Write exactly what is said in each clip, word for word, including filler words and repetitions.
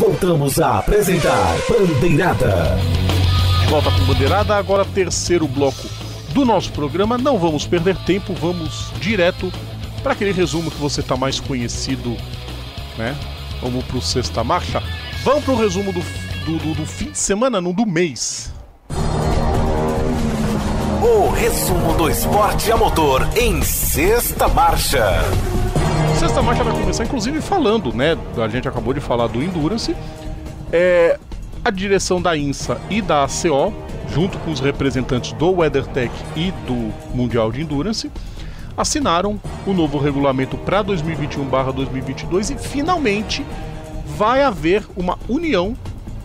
voltamos a apresentar Bandeirada. De volta com Bandeirada, agora terceiro bloco do nosso programa. Não vamos perder tempo, vamos direto para aquele resumo que você está mais conhecido, né? Vamos para o Sexta Marcha. Vamos para o resumo do, do, do, do fim de semana, não do mês. O resumo do esporte a motor em Sexta Marcha. Sexta Marcha vai começar, inclusive, falando, né? A gente acabou de falar do Endurance. É, a direção da INSA e da A C O, junto com os representantes do WeatherTech e do Mundial de Endurance, assinaram o novo regulamento para dois mil e vinte e um barra dois mil e vinte e dois e finalmente vai haver uma união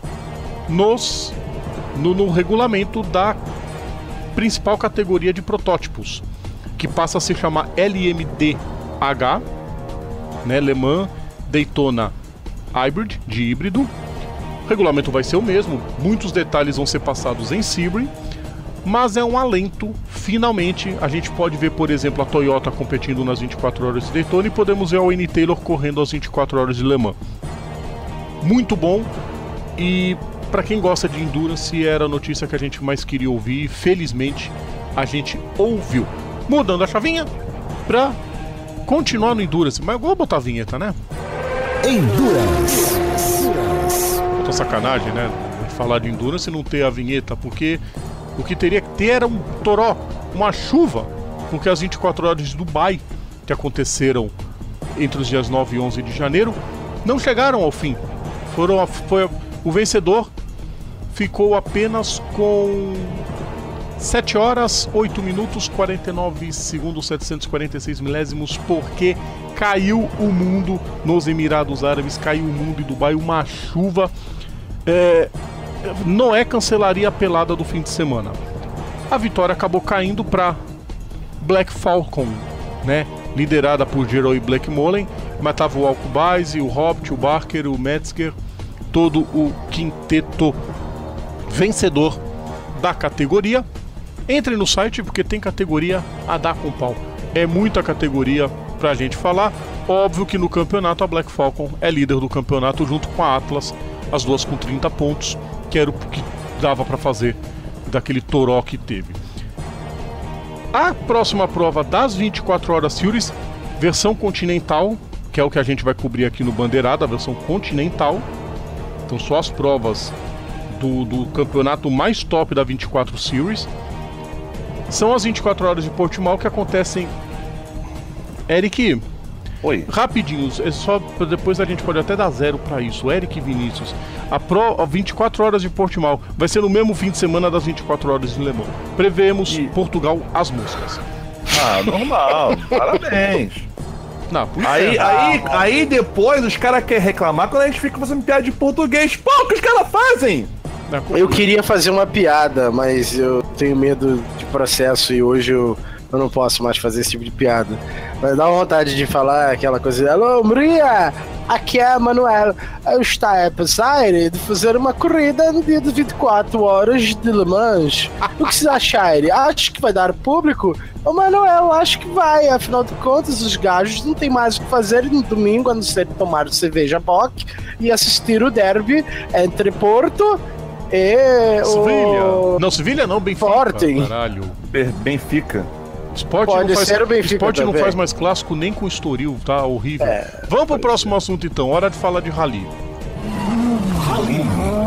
nos, no, no regulamento da principal categoria de protótipos, que passa a se chamar L M D H, né, Le Mans Daytona Hybrid, de híbrido. O regulamento vai ser o mesmo, muitos detalhes vão ser passados em Sebring, mas é um alento. Finalmente a gente pode ver, por exemplo, a Toyota competindo nas vinte e quatro horas de Daytona e podemos ver a Wayne Taylor correndo às vinte e quatro horas de Le Mans. Muito bom, e para quem gosta de Endurance era a notícia que a gente mais queria ouvir, e felizmente a gente ouviu. Mudando a chavinha para continuar no Endurance, mas eu vou botar a vinheta, né? Endurance. Puta sacanagem, né? Falar de Endurance e não ter a vinheta, porque o que teria que ter era um toró, uma chuva, porque as vinte e quatro horas de Dubai, que aconteceram entre os dias nove e onze de janeiro, não chegaram ao fim. Foram a, foi, o vencedor ficou apenas com sete horas, oito minutos, quarenta e nove segundos, setecentos e quarenta e seis milésimos, porque caiu o mundo nos Emirados Árabes, caiu o mundo em Dubai, uma chuva. É, Noé cancelaria a pelada do fim de semana. A vitória acabou caindo para Black Falcon, né? Liderada por Geroy Blackmolen, mas tava o Alcubaize, o Hobbit, o Barker, o Metzger, todo o quinteto vencedor da categoria. Entre no site porque tem categoria a dar com pau. É muita categoria pra gente falar. Óbvio que no campeonato a Black Falcon é líder do campeonato junto com a Atlas, as duas com trinta pontos, que era o que dava pra fazer daquele toró que teve. A próxima prova das vinte e quatro horas Series, versão continental, que é o que a gente vai cobrir aqui no Bandeirada, a versão continental. Então só as provas do, do campeonato mais top da vinte e quatro Series. São as vinte e quatro horas de Portimão que acontecem. Eric, oi. Rapidinhos, é só depois a gente pode até dar zero pra isso. Eric e Vinícius, a, pro, a vinte e quatro horas de Portimão vai ser no mesmo fim de semana das vinte e quatro horas de Le Mans. Prevemos e... Portugal às moscas. Ah, normal, parabéns. Não, aí, é. aí, aí depois os caras querem reclamar quando a gente fica fazendo piada de português. Pô, o que os caras fazem? Eu queria fazer uma piada, mas eu tenho medo de processo e hoje eu, eu não posso mais fazer esse tipo de piada. Mas dá vontade de falar aquela coisa. Alô, Maria! Aqui é a Manuel. Eu estou a pensar de fazer uma corrida no dia de vinte e quatro horas de Le Mans. O que vocês acharem? Acho que vai dar público? Ô, Manuel, acho que vai. Afinal de contas, os gajos não tem mais o que fazer no domingo a não ser tomar cerveja Bock e assistir o derby entre Porto e Sevilha. o... Não, Sevilha não, Benfica. Sporting. Caralho. Benfica. Esporte Pode não faz, ser o Benfica esporte não também. faz mais clássico nem com o Estoril, tá horrível. É, Vamos pro próximo assunto então, hora de falar de rally. Rally.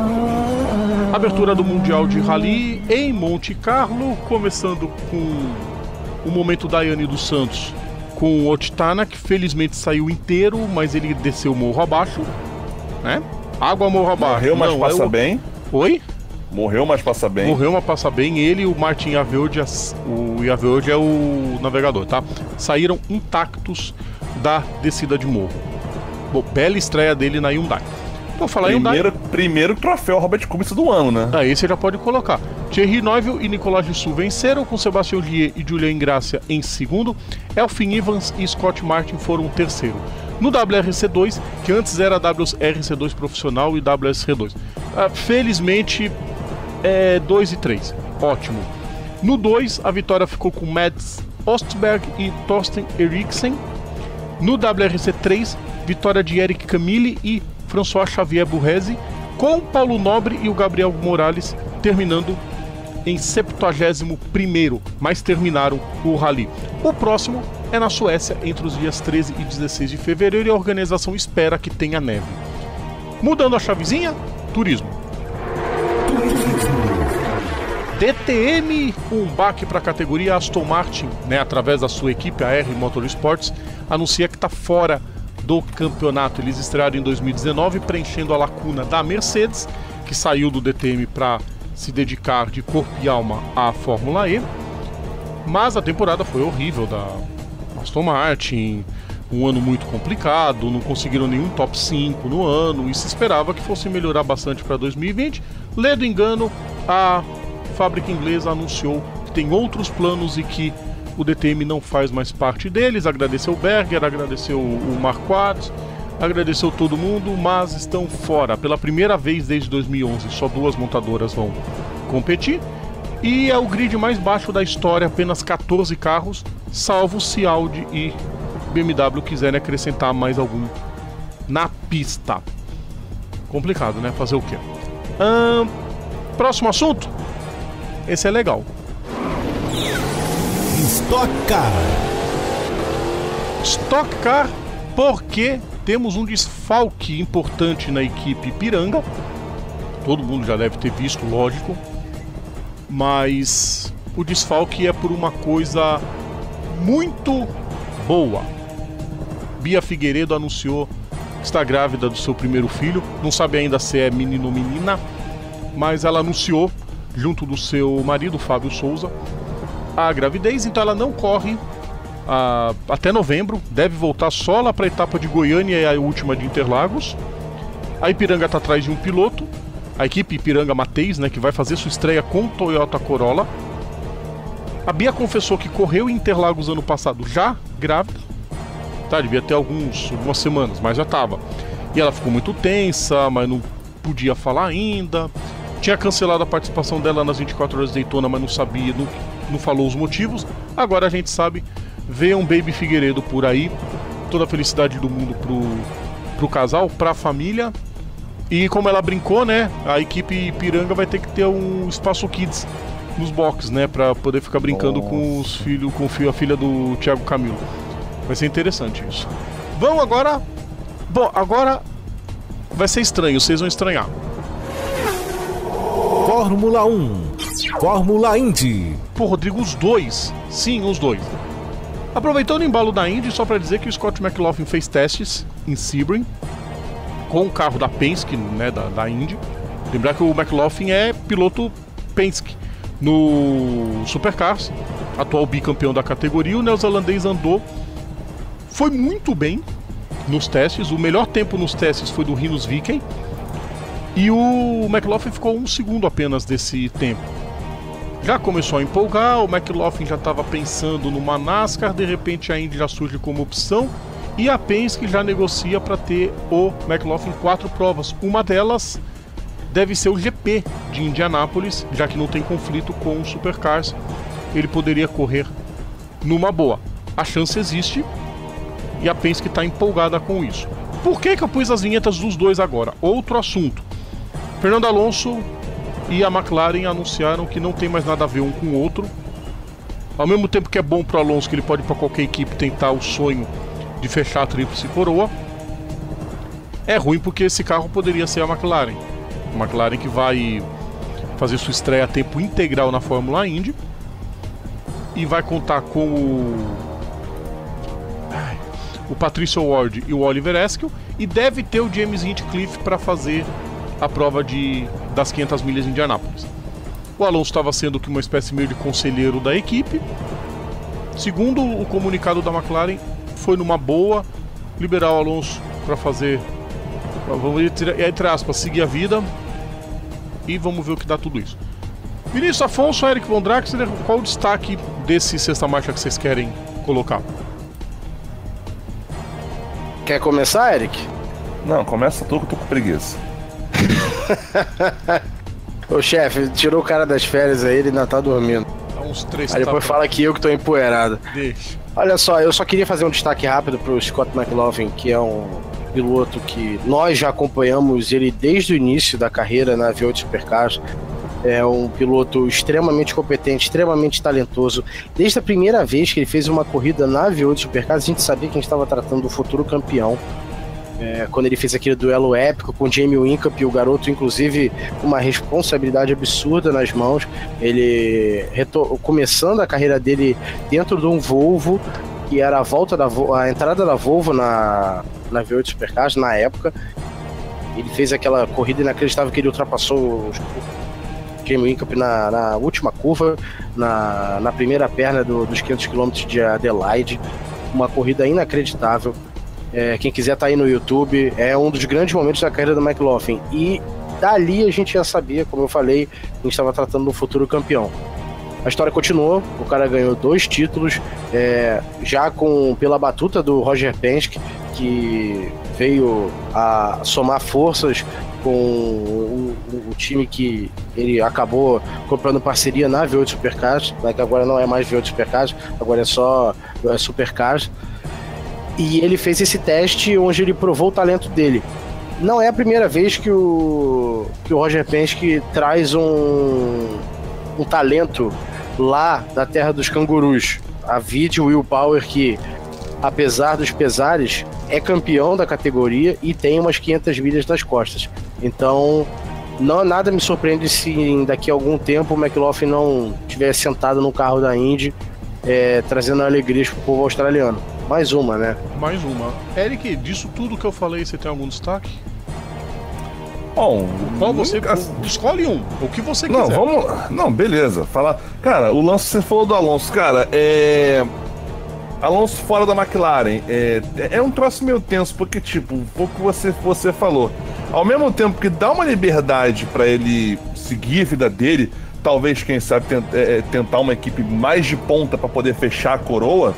Abertura do Mundial de Rally em Monte Carlo, começando com o momento da Daiane dos Santos com o Otitana, que felizmente saiu inteiro, mas ele desceu morro abaixo, né? Água morro abaixo. Morreu, mas não, passa é o... bem. Oi? Morreu, mas passa bem. Morreu, mas passa bem. Ele e o Martin Yaveold, o Yaveold é o navegador, tá? Saíram intactos da descida de morro. Bom, bela estreia dele na Hyundai. Vou falar primeiro, Hyundai. primeiro troféu Robert Kubica do ano, né? Aí você já pode colocar. Thierry Neuville e Nicolas Gisoux venceram, com Sebastião Ogier e Julian Ingrassia em segundo. Elfyn Evans e Scott Martin foram terceiro. No W R C dois, que antes era W R C dois profissional e W S C dois. Ah, felizmente, é dois e três. Ótimo. No dois, a vitória ficou com Mads Ostberg e Thorsten Eriksen. No W R C três, vitória de Eric Camille e François Xavier Burrezi, com o Paulo Nobre e o Gabriel Morales terminando em septuagésimo primeiro, mas terminaram o rally. O próximo é na Suécia, entre os dias treze e dezesseis de fevereiro, e a organização espera que tenha neve. Mudando a chavezinha, turismo. D T M, um baque para a categoria. Aston Martin, né, através da sua equipe, a R Motorsports, anuncia que está fora do campeonato. Eles estrearam em dois mil e dezenove, preenchendo a lacuna da Mercedes, que saiu do D T M para se dedicar de corpo e alma à Fórmula E. Mas a temporada foi horrível da Aston Martin, um ano muito complicado, não conseguiram nenhum top cinco no ano e se esperava que fosse melhorar bastante para dois mil e vinte. Ledo engano, a fábrica inglesa anunciou que tem outros planos e que o D T M não faz mais parte deles. Agradeceu o Berger, agradeceu o Marquardt, agradeceu todo mundo, mas estão fora. Pela primeira vez desde dois mil e onze, só duas montadoras vão competir. E é o grid mais baixo da história, apenas catorze carros, salvo se Audi e B M W quiserem acrescentar mais algum na pista. Complicado, né? Fazer o quê? Hum, próximo assunto? Esse é legal. Stock Car. Stock Car, porque temos um desfalque importante na equipe Ipiranga. Todo mundo já deve ter visto, lógico. Mas o desfalque é por uma coisa muito boa. Bia Figueiredo anunciou que está grávida do seu primeiro filho. Não sabe ainda se é menino ou menina, mas ela anunciou, junto do seu marido, Fábio Souza, a gravidez. Então ela não corre a, até novembro. Deve voltar só lá para a etapa de Goiânia e a última de Interlagos. A Ipiranga está atrás de um piloto, a equipe Ipiranga Mateis, né, que vai fazer sua estreia com o Toyota Corolla. A Bia confessou que correu em Interlagos ano passado já grávida. Tá, devia ter alguns, algumas semanas, mas já estava. E ela ficou muito tensa, mas não podia falar ainda. Tinha cancelado a participação dela nas vinte e quatro horas de Daytona, mas não sabia, não, não falou os motivos. Agora a gente sabe. Vê um Baby Figueiredo por aí. Toda a felicidade do mundo pro, pro casal, pra família. E como ela brincou, né, a equipe Ipiranga vai ter que ter um espaço kids nos boxes, né, pra poder ficar brincando Nossa. com os filhos, com a filha do Thiago Camilo. Vai ser interessante isso. Vamos agora... Bom, agora vai ser estranho, vocês vão estranhar. Fórmula um, Fórmula Indy. Pô, Rodrigo, os dois. Sim, os dois. Aproveitando o embalo da Indy, só pra dizer que o Scott McLaughlin fez testes em Sebring com o carro da Penske, né, da, da Indy. Lembrar que o McLaughlin é piloto Penske no Supercars, atual bicampeão da categoria. O neozelandês andou, foi muito bem nos testes. O melhor tempo nos testes foi do Rinus Viken. E o McLaughlin ficou um segundo apenas desse tempo. Já começou a empolgar, o McLaughlin já estava pensando numa NASCAR, de repente a Indy já surge como opção. E a Penske já negocia para ter o McLaughlin em quatro provas. Uma delas deve ser o G P de Indianápolis, já que não tem conflito com o Supercars. Ele poderia correr numa boa. A chance existe e a Penske está empolgada com isso. Por que que eu pus as vinhetas dos dois agora? Outro assunto. Fernando Alonso e a McLaren anunciaram que não tem mais nada a ver um com o outro. Ao mesmo tempo que é bom para o Alonso, que ele pode ir para qualquer equipe tentar o sonho de fechar a tríplice coroa, é ruim porque esse carro poderia ser a McLaren. A McLaren que vai fazer sua estreia a tempo integral na Fórmula Indy e vai contar com o, o Patricio Ward e o Oliver Askew, e deve ter o James Hinchcliffe para fazer a prova de, das quinhentas milhas em Indianápolis. O Alonso estava sendo uma espécie meio de conselheiro da equipe. Segundo o comunicado da McLaren, foi numa boa liberar o Alonso para fazer, vamos entre aspas, seguir a vida, e vamos ver o que dá tudo isso. Vinícius Afonso, Eric Von Draxler, qual o destaque desse sexta marcha que vocês querem colocar? Quer começar, Eric? Não, começa tu que eu tô com preguiça. Ô chefe, tirou o cara das férias aí, ele ainda tá dormindo. Dá uns três Aí depois tapas. fala que eu que tô empoeirado. Deixa. Olha só, eu só queria fazer um destaque rápido pro Scott McLaughlin, que é um piloto que nós já acompanhamos ele desde o início da carreira na V oito Supercars. É um piloto extremamente competente, extremamente talentoso. Desde a primeira vez que ele fez uma corrida na V oito Supercars, a gente sabia que a gente estava tratando do futuro campeão. É, quando ele fez aquele duelo épico com Jamie Whincup, o garoto, inclusive, com uma responsabilidade absurda nas mãos. Ele, começando a carreira dele dentro de um Volvo, que era a, volta da, a entrada da Volvo na, na V oito Supercars, na época. Ele fez aquela corrida inacreditável que ele ultrapassou o Jamie Whincup na, na última curva, na, na primeira perna do, dos quinhentos quilômetros de Adelaide. Uma corrida inacreditável. É, quem quiser tá aí no YouTube, é um dos grandes momentos da carreira do McLaughlin. E dali a gente já sabia, como eu falei, a gente estava tratando do futuro campeão. A história continuou, o cara ganhou dois títulos, é, já com, pela batuta do Roger Penske, que veio a somar forças com o, o, o time que ele acabou comprando parceria na V oito Supercars, né, que agora não é mais V oito Supercars, agora é só é Supercars. E ele fez esse teste onde ele provou o talento dele. Não é a primeira vez que o, que o Roger Penske traz um, um talento lá da terra dos cangurus. A vide Will Power, que apesar dos pesares, é campeão da categoria e tem umas quinhentas milhas nas costas. Então, não, nada me surpreende se daqui a algum tempo o McLaughlin não estiver sentado no carro da Indy, é, trazendo alegrias pro povo australiano. Mais uma, né? Mais uma. Eric, disso tudo que eu falei, você tem algum destaque? Bom, qual você nunca... escolhe um, o que você não, quiser. Vamos, não, beleza. Fala, cara, o lance você falou do Alonso, cara, é Alonso fora da McLaren, é, é um troço meio tenso, porque tipo, um pouco você você falou. Ao mesmo tempo que dá uma liberdade pra ele seguir a vida dele, talvez quem sabe tent, é, tentar uma equipe mais de ponta pra poder fechar a coroa.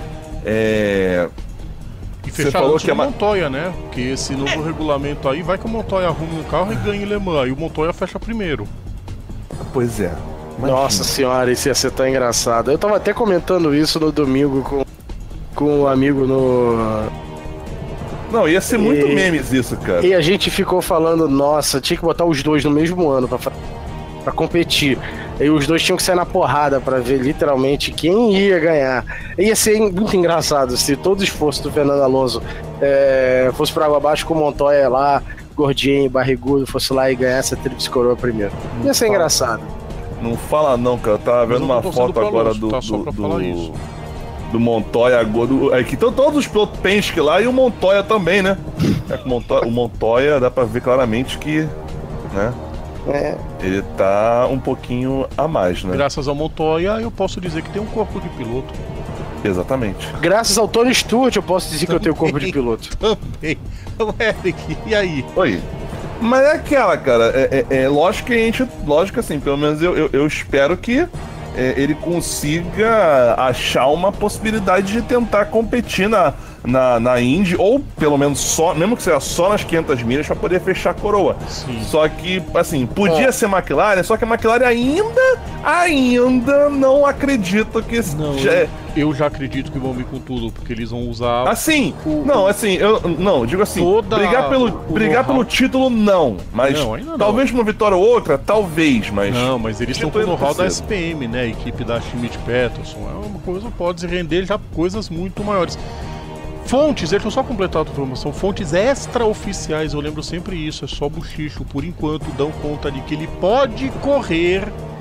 É... E fechar antes do Montoya, né? Porque esse novo é. regulamento aí vai que o Montoya arrume um carro e ganhe Le Mans. E o Montoya fecha primeiro. Pois é. Imagina. Nossa senhora, isso ia ser tão engraçado. Eu tava até comentando isso no domingo com, com um amigo no... Não, ia ser muito e... memes isso, cara. E a gente ficou falando, nossa, tinha que botar os dois no mesmo ano pra, pra competir. E os dois tinham que sair na porrada pra ver literalmente quem ia ganhar. Ia ser muito engraçado se todo o esforço do Fernando Alonso é, fosse pra água abaixo com o Montoya lá, gordinho, barrigudo, fosse lá e ganhasse a tríplice coroa primeiro. Ia ser engraçado. Não fala não, cara. Eu tava vendo uma foto agora do, tá do, do, do Montoya agora. É que estão todos os pilotos Penske lá e o Montoya também, né? É, o, Montoya, o Montoya dá pra ver claramente que, né? É. Ele tá um pouquinho a mais, né? Graças ao Montoya, eu posso dizer que tem um corpo de piloto. Exatamente. Graças ao Tony Stewart, eu posso dizer também, que eu tenho corpo de piloto. Também. Eric, e aí? Oi. Mas é aquela, cara, é, é, é lógico que a gente, lógico assim, pelo menos eu, eu, eu espero que é, ele consiga achar uma possibilidade de tentar competir na, na, na Indy, ou pelo menos só, mesmo que seja só nas quinhentas milhas, para poder fechar a coroa. Sim. Só que, assim, podia é. ser McLaren, só que a McLaren ainda, ainda não acredito que... Não, já... eu, eu já acredito que vão vir com tudo, porque eles vão usar... Assim, o, não, assim, eu não, digo assim, brigar pelo, brigar pelo título, não, mas não, talvez uma vitória ou outra, talvez, mas... Não, mas eles estão com o know-how da S P M, né, a equipe da Schmidt Peterson, é uma coisa, pode render já coisas muito maiores. Fontes, deixa eu só completar a informação, fontes extraoficiais, eu lembro sempre isso, é só buchicho, por enquanto dão conta de que ele pode correr,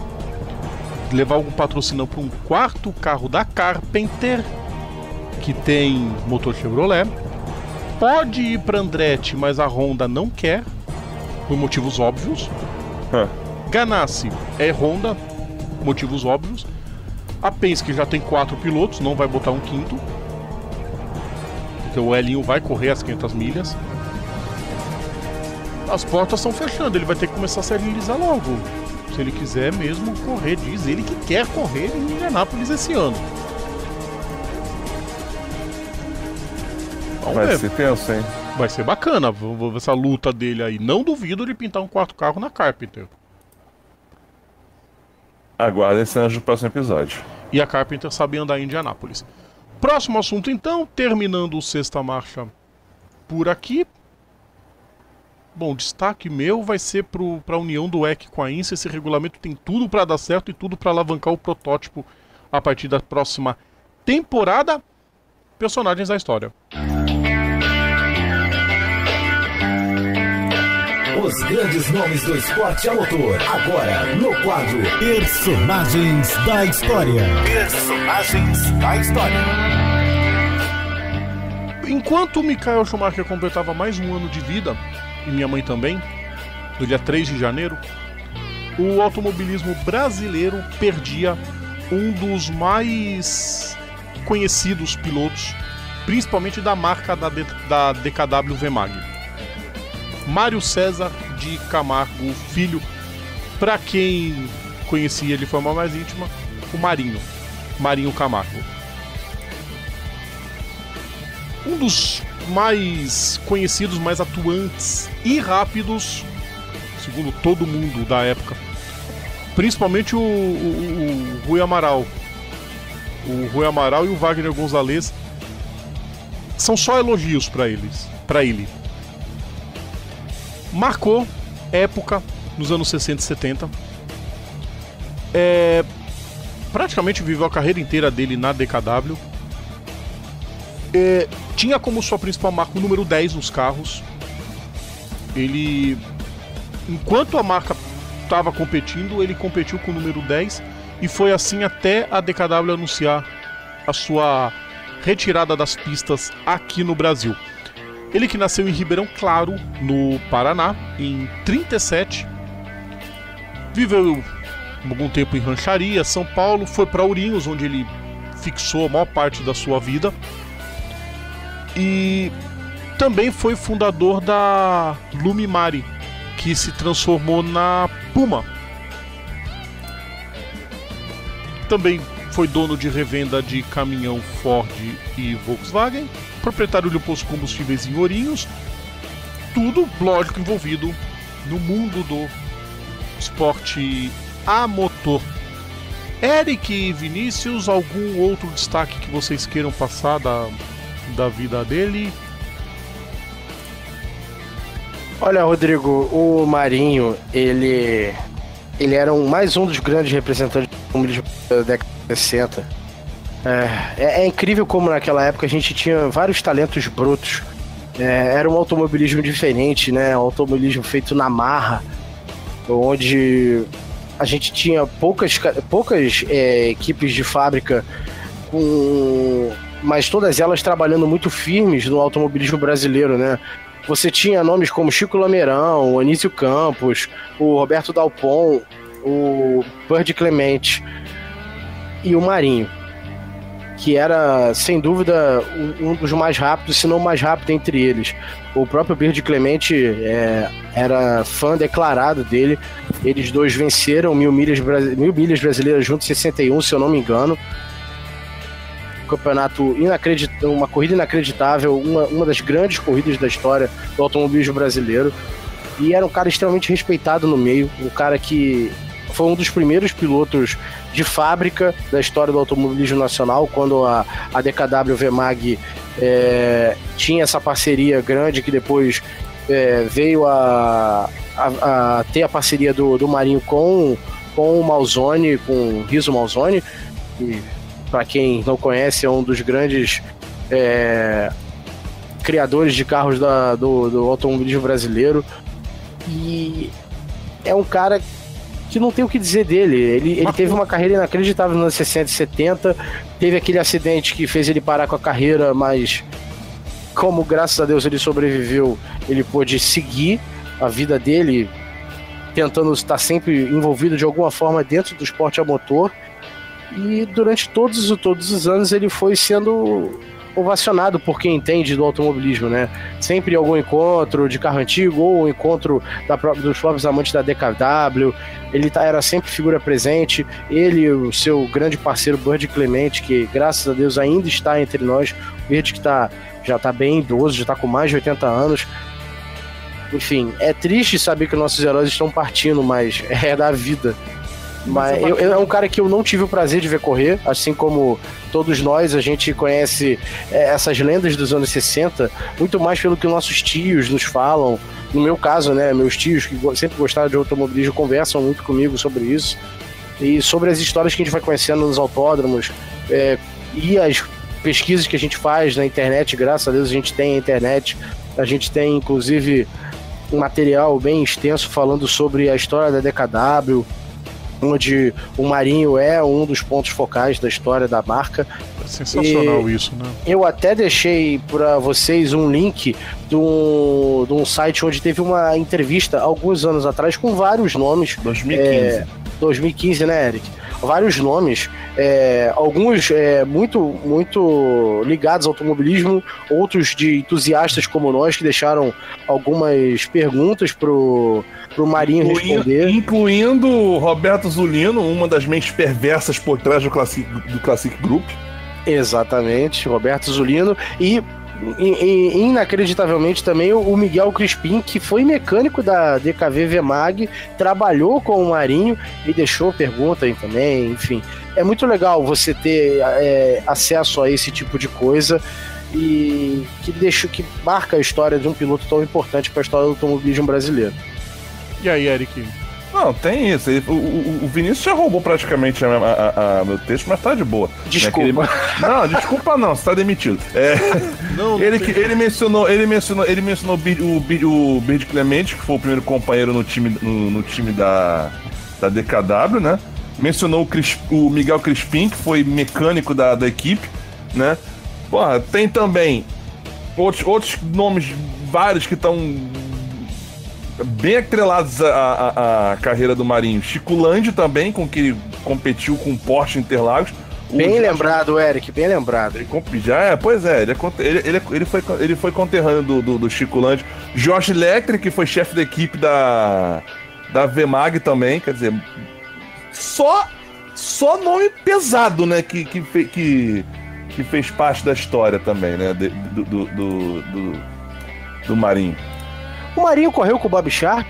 levar algum patrocínio para um quarto carro da Carpenter, que tem motor Chevrolet, pode ir para Andretti, mas a Honda não quer, por motivos óbvios. Huh. Ganassi é Honda, motivos óbvios. A Penske já tem quatro pilotos, não vai botar um quinto, porque o Elinho vai correr as quinhentas milhas. As portas estão fechando, ele vai ter que começar a se agilizar logo, se ele quiser mesmo correr. Diz ele que quer correr em Indianápolis esse ano. Vamos vai ver. Ser tenso, hein? Vai ser bacana, vou ver essa luta dele aí. Não duvido de pintar um quarto carro na Carpenter. Aguardem cenas do próximo episódio. E a Carpenter sabe andar em Indianápolis. Próximo assunto então, terminando o Sexta Marcha por aqui. Bom, destaque meu vai ser para a união do E C com a I N S. Esse regulamento tem tudo para dar certo e tudo para alavancar o protótipo a partir da próxima temporada. Personagens da história. Os grandes nomes do esporte a motor. Agora, no quadro Personagens da História. Personagens da História. Enquanto o Michael Schumacher completava mais um ano de vida, e minha mãe também, no dia três de janeiro, o automobilismo brasileiro perdia um dos mais conhecidos pilotos, principalmente da marca da, D- da D K W V Mag. Mário César de Camargo Filho, para quem conhecia ele de forma mais íntima, o Marinho, Marinho Camargo. Um dos mais conhecidos, mais atuantes e rápidos, segundo todo mundo da época, principalmente o, o, o Rui Amaral. O Rui Amaral e o Wagner Gonzalez são só elogios para eles, para ele. Marcou época nos anos sessenta e setenta. É, praticamente viveu a carreira inteira dele na D K W. É, tinha como sua principal marca o número dez nos carros. Ele, enquanto a marca estava competindo, ele competiu com o número dez. E foi assim até a D K W anunciar a sua retirada das pistas aqui no Brasil. Ele que nasceu em Ribeirão Claro, no Paraná, em trinta e sete. Viveu algum tempo em Rancharia, São Paulo. Foi para Ourinhos, onde ele fixou a maior parte da sua vida. E também foi fundador da Lumimari, que se transformou na Puma. Também foi dono de revenda de caminhão Ford e Volkswagen, proprietário de postos de combustíveis em Ourinhos. Tudo, lógico, envolvido no mundo do esporte a motor. Eric e Vinícius, algum outro destaque que vocês queiram passar da, da vida dele? Olha, Rodrigo, o Marinho, ele, ele era um, mais um dos grandes representantes da década de sessenta. É, é, é incrível como naquela época a gente tinha vários talentos brutos. É, era um automobilismo diferente, né? Um automobilismo feito na marra, onde a gente tinha poucas, poucas é, equipes de fábrica, com, mas todas elas trabalhando muito firmes no automobilismo brasileiro, né? Você tinha nomes como Chico Lameirão, o Anísio Campos, o Roberto Dalpon, o Bird Clemente e o Marinho, que era, sem dúvida, um, um dos mais rápidos, se não o mais rápido entre eles. O próprio Bird Clemente é, era fã declarado dele. Eles dois venceram mil milhas, mil milhas brasileiras juntos em sessenta e um, se eu não me engano. Um campeonato inacreditável, uma corrida inacreditável, uma, uma das grandes corridas da história do automobilismo brasileiro. E era um cara extremamente respeitado no meio, um cara que foi um dos primeiros pilotos de fábrica da história do automobilismo nacional, quando a, a D K W V Mag é, tinha essa parceria grande, que depois é, veio a, a, a ter a parceria do, do Marinho com, com o Malzone, com o Riso Malzone, que, para quem não conhece, é um dos grandes é, criadores de carros da, do, do automobilismo brasileiro. E é um cara que não tem o que dizer dele. Ele, ele teve uma carreira inacreditável nos anos sessenta e setenta, teve aquele acidente que fez ele parar com a carreira, mas como graças a Deus ele sobreviveu, ele pôde seguir a vida dele, tentando estar sempre envolvido de alguma forma dentro do esporte a motor. E durante todos, todos os anos ele foi sendo ovacionado por quem entende do automobilismo, né? Sempre algum encontro de carro antigo ou um encontro da, dos próprios amantes da D K W. Ele tá, era sempre figura presente. Ele e o seu grande parceiro Bird Clemente, que graças a Deus ainda está entre nós. O Bird que tá, já está bem idoso, já está com mais de oitenta anos. Enfim, é triste saber que nossos heróis estão partindo, mas é da vida. Mas eu, eu, é um cara que eu não tive o prazer de ver correr, assim como todos nós, a gente conhece é, essas lendas dos anos sessenta, muito mais pelo que nossos tios nos falam. No meu caso, né, meus tios que sempre gostaram de automobilismo conversam muito comigo sobre isso. E sobre as histórias que a gente vai conhecendo nos autódromos, é, e as pesquisas que a gente faz na internet, graças a Deus a gente tem a internet, a gente tem inclusive um material bem extenso falando sobre a história da D K W, onde o Marinho é um dos pontos focais da história da marca. É sensacional e isso, né? Eu até deixei para vocês um link de um, de um site onde teve uma entrevista alguns anos atrás com vários nomes. dois mil e quinze. É, dois mil e quinze, né, Eric? Vários nomes, é, alguns é, muito, muito ligados ao automobilismo, outros de entusiastas como nós, que deixaram algumas perguntas pro, pro Marinho Incluindo, responder. Incluindo o Roberto Zulino, uma das mentes perversas por trás do Classic, do Classic Group. Exatamente, Roberto Zulino. E E, e, inacreditavelmente também o Miguel Crispim, que foi mecânico da D K V V-Mag, trabalhou com o Marinho e deixou pergunta aí também, enfim. É muito legal você ter é, acesso a esse tipo de coisa e que, deixa, que marca a história de um piloto tão importante para a história do automobilismo brasileiro. E aí, Eric? Não, tem isso. O, o, o Vinícius já roubou praticamente a, a, a meu texto, mas tá de boa. Desculpa. Né? Ele... Não, desculpa não, você tá demitido. É... Não, não ele, tem... ele mencionou, ele mencionou, ele mencionou o, o Bird Clemente, que foi o primeiro companheiro no time, no, no time da, da D K W, né? Mencionou o, Cris, o Miguel Crispim, que foi mecânico da, da equipe, né? Porra, tem também outros, outros nomes, vários que estão bem atrelados à, à, à carreira do Marinho. Chico Landi também, com que ele competiu com o Porsche Interlagos. Bem o lembrado, Jorge... Eric, bem lembrado. Ele comp... Já é, pois é, ele, é, ele, ele, ele, foi, ele foi conterrâneo do, do, do Chico Landi. Jorge Leclerc, que foi chefe da equipe da, da V-Mag também, quer dizer, só, só nome pesado, né, que, que, fe, que, que fez parte da história também, né, do, do, do, do, do Marinho. O Marinho correu com o Bob Sharp?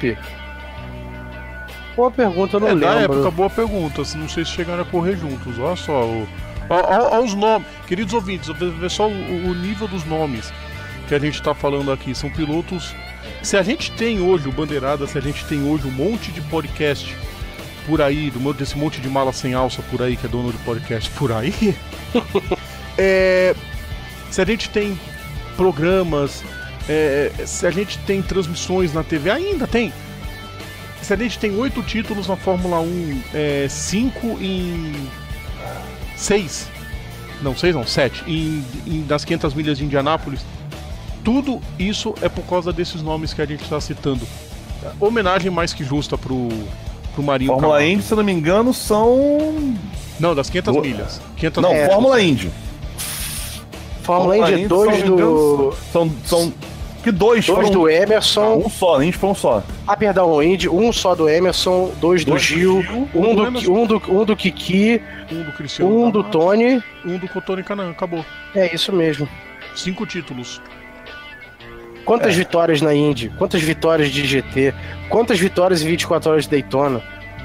Boa pergunta, eu não é, lembro. Na época, boa pergunta. Não sei se chegaram a correr juntos. Olha só. O... Olha os nomes. Queridos ouvintes, vê só o, o nível dos nomes que a gente tá falando aqui. São pilotos. Se a gente tem hoje o Bandeirada, se a gente tem hoje um monte de podcast por aí, desse monte de mala sem alça por aí, que é dono de podcast por aí. é... Se a gente tem programas. É, se a gente tem transmissões na T V, ainda tem. Se a gente tem oito títulos na Fórmula um, é, cinco em seis, não, seis não, sete, em, em, das quinhentas milhas de Indianápolis, tudo isso é por causa desses nomes que a gente está citando. Homenagem mais que justa pro, pro Marinho Fórmula Camargo. Indy, se eu não me engano, são... Não, das quinhentas milhas. quinhentas não, milhas. Fórmula Indy. Fórmula Indy é dois do... São... são... Que dois, dois foram... do Emerson. Ah, um só, Indy foi um só. Ah, perdão, o Indy, um só do Emerson, dois do dois Gil, do Gil um, um, do, do um, do, um do Kiki, um do Cristiano, um do Tony. Um do Tony Canan, acabou. É isso mesmo. Cinco títulos. Quantas é. vitórias na Indy? Quantas vitórias de G T? Quantas vitórias em vinte e quatro horas de Daytona?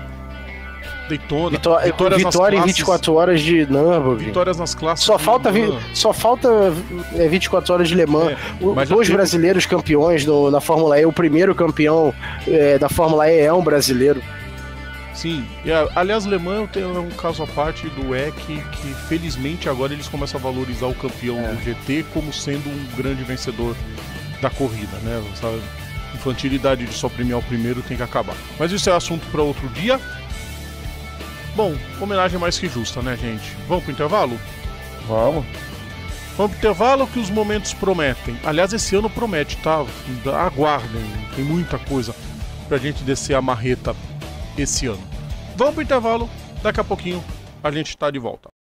Daytona, Vitó vitórias vitória nas em vinte e quatro horas de Nürburgring. Vitórias nas classes. Só falta, vi só falta é, vinte e quatro horas de Le Mans. É, Dois teve... brasileiros campeões no, na Fórmula E. O primeiro campeão é, da Fórmula E é um brasileiro. Sim. E, aliás, Le Mans tem um caso à parte do E C, que felizmente agora eles começam a valorizar o campeão é. do G T como sendo um grande vencedor da corrida, né? Essa infantilidade de só premiar o primeiro tem que acabar. Mas isso é assunto para outro dia. Bom, homenagem mais que justa, né, gente? Vamos pro intervalo? Vamos. Vamos pro intervalo que os momentos prometem. Aliás, esse ano promete, tá? Aguardem, tem muita coisa pra gente descer a marreta esse ano. Vamos pro intervalo, daqui a pouquinho a gente tá de volta.